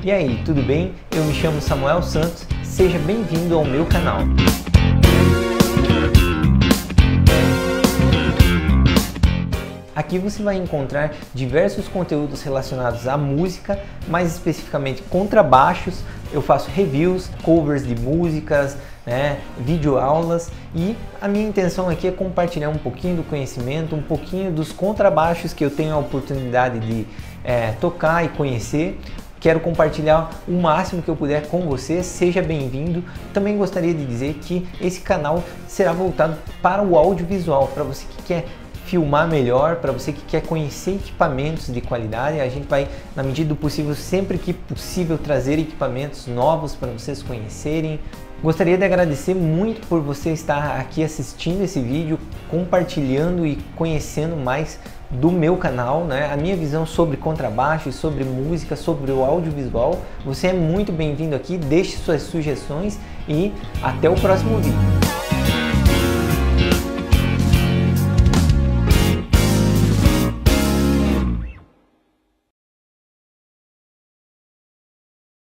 E aí, tudo bem? Eu me chamo Samuel Santos, seja bem-vindo ao meu canal. Aqui você vai encontrar diversos conteúdos relacionados à música, mais especificamente contrabaixos. Eu faço reviews, covers de músicas, videoaulas, e a minha intenção aqui é compartilhar um pouquinho do conhecimento, um pouquinho dos contrabaixos que eu tenho a oportunidade de tocar e conhecer. Quero compartilhar o máximo que eu puder com você, seja bem-vindo. Também gostaria de dizer que esse canal será voltado para o audiovisual, para você que quer filmar melhor, para você que quer conhecer equipamentos de qualidade. A gente vai, na medida do possível, sempre que possível, trazer equipamentos novos para vocês conhecerem. Gostaria de agradecer muito por você estar aqui assistindo esse vídeo, compartilhando e conhecendo mais do meu canal, a minha visão sobre contrabaixo, sobre música, sobre o audiovisual. Você é muito bem-vindo aqui, deixe suas sugestões e até o próximo vídeo.